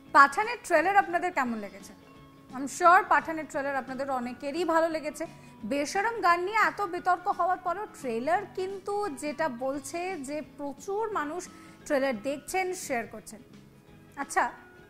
পাঠানের trailer আপনাদের কেমন লেগেছে? আই এম শিওর পাঠানের ট্রেলার আপনাদের অনেকেরই ভালো লেগেছে। বেশরম গান নিয়ে এত বিতর্ক হওয়ার পরেও ট্রেলার কিন্তু যেটা বলছে যে প্রচুর মানুষ ট্রেলার দেখছেন, শেয়ার করছেন। আচ্ছা,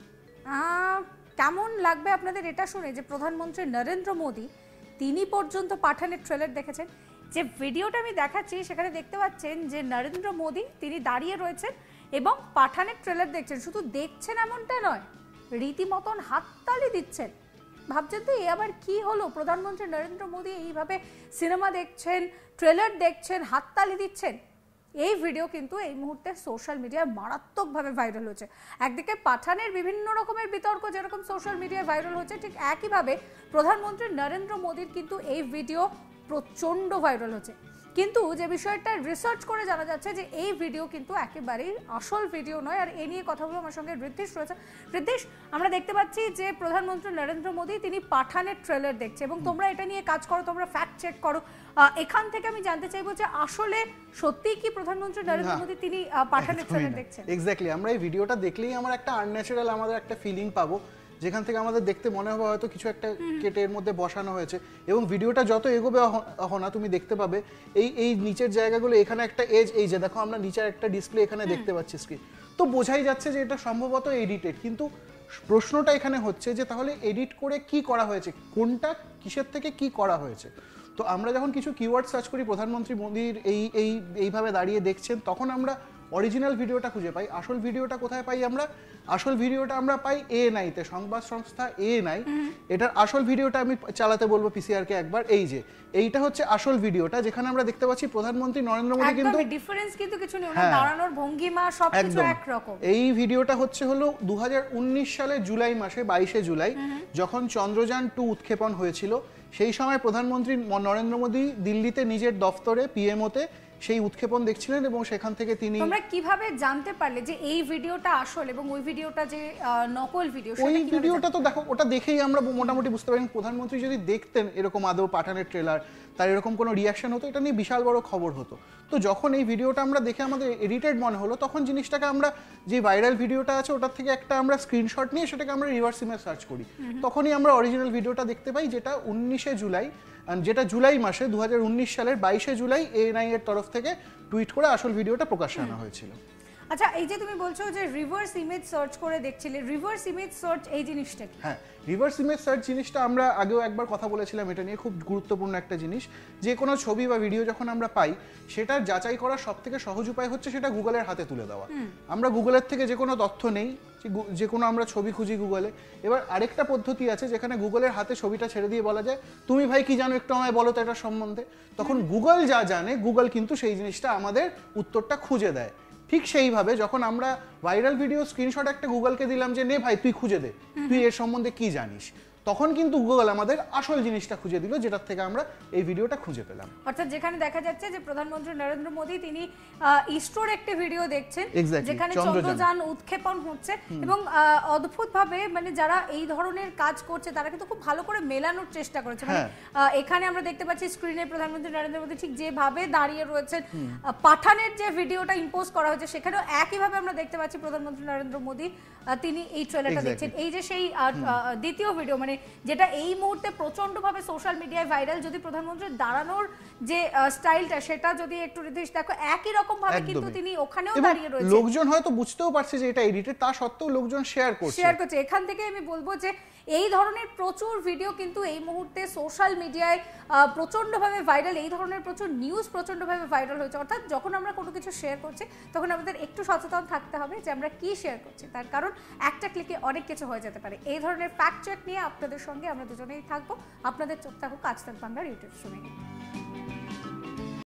কেমন লাগবে আপনাদের এটা শুনে যে প্রধানমন্ত্রী নরেন্দ্র মোদী তিনি পর্যন্ত পাঠানের ট্রেলার দেখেছেন? যে ভিডিওটা আমি দেখাচ্ছি সেখানে দেখতে পাচ্ছেন যে নরেন্দ্র মোদী তিনি দাঁড়িয়ে রয়েছেন এবং পাঠানের ট্রেলার দেখছেন। শুধু দেখছেন এমনটা নয়, রীতিমতন হাততালি দিচ্ছেন। ভাবছেন তো এ আবার কি হলো, প্রধানমন্ত্রী নরেন্দ্র মোদী এইভাবে সিনেমা দেখছেন, ট্রেলার দেখছেন, হাততালি দিচ্ছেন। এই ভিডিও কিন্তু এই মুহূর্তে সোশ্যাল মিডিয়ায় মারাত্মকভাবে ভাইরাল হচ্ছে। একদিকে পাঠানের বিভিন্ন রকমের বিতর্ক যেরকম সোশ্যাল মিডিয়ায় ভাইরাল হচ্ছে, ঠিক একইভাবে প্রধানমন্ত্রী নরেন্দ্র মোদীর কিন্তু এই ভিডিও প্রচণ্ড ভাইরাল হচ্ছে। কিন্তু যে বিষয়টা রিসার্চ করে জানা যাচ্ছে যে এই ভিডিও কিন্তু একেবারেই আসল ভিডিও নয়। আর এ নিয়ে কথা বলবো আমার সঙ্গে ঋদ্ধিশ রয়েছে। ঋদ্ধিশ, আমরা দেখতে পাচ্ছি যে প্রধানমন্ত্রী নরেন্দ্র মোদী তিনি পাঠানের ট্রেলার দেখছে এবং তোমরা এটা নিয়ে কাজ করো, তোমরা ফ্যাক্ট চেক করো। এখান থেকে আমি জানতে চাইবো যে আসলে সত্যিই কি প্রধানমন্ত্রী নরেন্দ্র মোদী তিনি পাঠানের ট্রেলার দেখছেন? এক্স্যাক্টলি, আমরা এই ভিডিওটা দেখলেই আমার একটা আনন্যাচারাল আমাদের একটা ফিলিং পাবো, যেখান থেকে আমাদের দেখতে মনে হবে হয়তো কিছু একটা কেটে এর মধ্যে বসানো হয়েছে। এবং ভিডিওটা যত এগোবে অহনা তুমি দেখতে পাবে এই নিচের জায়গাগুলো, এখানে একটা এজ, এই যে দেখো আমরা নিচের একটা ডিসপ্লে এখানে দেখতে পাচ্ছি স্ক্রিন, তো বোঝাই যাচ্ছে যে এটা সম্ভবত এডিটেড। কিন্তু প্রশ্নটা এখানে হচ্ছে যে তাহলে এডিট করে কি করা হয়েছে, কোনটা কিসের থেকে কি করা হয়েছে। তো আমরা যখন কিছু কিওয়ার্ড সার্চ করি প্রধানমন্ত্রী মোদীর এইভাবে দাঁড়িয়ে দেখছেন, তখন আমরা অরিজিনাল ভিডিওটা খুঁজে পাই। আসল ভিডিওটা কোথায় পাই আমরা? আসল ভিডিওটা আমরা পাই ANI-তে, সংবাদ সংস্থা ANI। এটার আসল ভিডিওটা আমি চালাতে বলবো পিসিআরকে একবার। এই যে এইটা হচ্ছে আসল ভিডিওটা, যেখানে আমরা দেখতে পাচ্ছি প্রধানমন্ত্রী নরেন্দ্র মোদী কিন্তু ডিফারেন্স কিন্তু কিছু নেই, ওনার দাঁড়ানোর ভঙ্গিমা সবকিছু একরকম। এই ভিডিওটা হলো 2019 সালের জুলাই মাসে 22শে জুলাই, যখন চন্দ্রযান 2 উৎক্ষেপণ হয়েছিল। সেই সময় প্রধানমন্ত্রী নরেন্দ্র মোদী দিল্লিতে নিজের দফতরে পিএমওতে সেই উৎক্ষেপণ দেখছিলেন এবং সেখান থেকে তিনি। তোমরা কিভাবে জানতে পারলে যে এই ভিডিওটা আসল এবং ওই ভিডিওটা যে নকল ভিডিও? ওই ভিডিওটা তো দেখো, ওটা দেখেই আমরা মোটামুটি বুঝতে পারি প্রধানমন্ত্রী যদি দেখতেন এরকম আদৌ পাঠানের ট্রেলার, তার এরকম কোনো রিয়াকশন হতো, এটা নিয়ে বিশাল বড় খবর হতো। তো যখন এই ভিডিওটা আমরা দেখে আমাদের এডিটেড মনে হলো, তখন জিনিসটাকে আমরা যে ভাইরাল ভিডিওটা আছে ওটার থেকে একটা আমরা স্ক্রিনশট নিয়ে সেটাকে আমরা রিভার্স ইমেজ সার্চ করি। তখনই আমরা অরিজিনাল ভিডিওটা দেখতে পাই, যেটা 19শে জুলাই, যেটা জুলাই মাসে 2019 সালের 22শে জুলাই ANI এর তরফ থেকে টুইট করে আসল ভিডিওটা প্রকাশ্যে আনা হয়েছিল। আচ্ছা, এই যে তুমি বলছো যে রিভার্স ইমেজ সার্চ করে দেখছিলে, রিভার্স ইমেজ সার্চ এই জিনিসটা কি? হ্যাঁ, রিভার্স ইমেজ সার্চ জিনিসটা আমরা আগেও একবার কথা বলেছিলাম, এটা নিয়ে খুব গুরুত্বপূর্ণ একটা জিনিস। যে কোনো ছবি বা ভিডিও যখন আমরা পাই, সেটা যাচাই করার সবথেকে সহজ উপায় হচ্ছে সেটা গুগলের হাতে তুলে দেওয়া। আমরা গুগলের থেকে যে কোনো তথ্য নেই, যে কোনো আমরা ছবি খুঁজি গুগলে। এবার আরেকটা পদ্ধতি আছে যেখানে গুগলের হাতে ছবিটা ছেড়ে দিয়ে বলা যায়, তুমি ভাই কি জানো একটু আমায় বলো তো এটার সম্বন্ধে। তখন গুগল যা জানে, গুগল কিন্তু সেই জিনিসটা আমাদের উত্তরটা খুঁজে দেয়। ঠিক সেইভাবে যখন আমরা ভাইরাল ভিডিও স্ক্রিনশট একটা গুগলকে দিলাম যে নে ভাই তুই খুঁজে দে, তুই এর সম্বন্ধে কি জানিস, তখন কিন্তু গুগল আমাদের আসল জিনিসটা খুঁজে দিল, যেটার থেকে আমরা এই ভিডিওটা খুঁজে পেলাম। অর্থাৎ যেখানে দেখা যাচ্ছে যে প্রধানমন্ত্রী নরেন্দ্র মোদী তিনি ইসরোর একটি ভিডিও দেখছেন যেখানে চন্দ্রযান উৎক্ষেপণ হচ্ছে এবং অদ্ভুতভাবে মানে যারা এই ধরনের কাজ করছে তারা কিন্তু খুব ভালো করে মেলানোর চেষ্টা করেছে। মানে এখানে আমরা দেখতে পাচ্ছি স্ক্রিনে প্রধানমন্ত্রী নরেন্দ্র মোদী ঠিক যেভাবে দাঁড়িয়ে রয়েছেন, পাঠানের যে ভিডিওটা ইম্পোজ করা হয়েছে সেখানেও একইভাবে আমরা দেখতে পাচ্ছি প্রধানমন্ত্রী নরেন্দ্র মোদী তিনি এই ট্রেলারটা দেখছেন। এই যে সেই দ্বিতীয় ভিডিও, মানে যেটা এই মুহূর্তে প্রচন্ডভাবে সোশ্যাল মিডিয়ায় ভাইরাল, যদি প্রধানমন্ত্রীর দাঁড়ানোর যে স্টাইলটা সেটা যদি একটু রিধিশ দেখো, একই রকম ভাবে কিন্তু তিনি ওখানেও দাঁড়িয়ে রয়েছেন। লোকজন হয়তো বুঝতেও পারছে যে এটা এডিটেড, তা সত্ত্বেও লোকজন শেয়ার করছে। এখান থেকে আমি বলবো যে এই ধরনের প্রচুর ভিডিও কিন্তু এই মুহূর্তে সোশ্যাল মিডিয়ায় প্রচন্ডভাবে ভাইরাল, এই ধরনের প্রচুর নিউজ প্রচন্ডভাবে ভাইরাল হয়েছে। অর্থাৎ যখন আমরা কোনো কিছু শেয়ার করছি তখন আমাদের একটু সচেতন থাকতে হবে যে আমরা কি শেয়ার করছি, তার কারণ একটা ক্লিকে অনেক কিছু হয়ে যেতে পারে। এই ধরনের ফ্যাক্ট চেক নিয়ে আপনাদের সঙ্গে আমরা দুজনেই থাকবো। আপনাদের চোখ থাকুক আজ তাক বাংলার ইউটিউব স্ট্রিমে।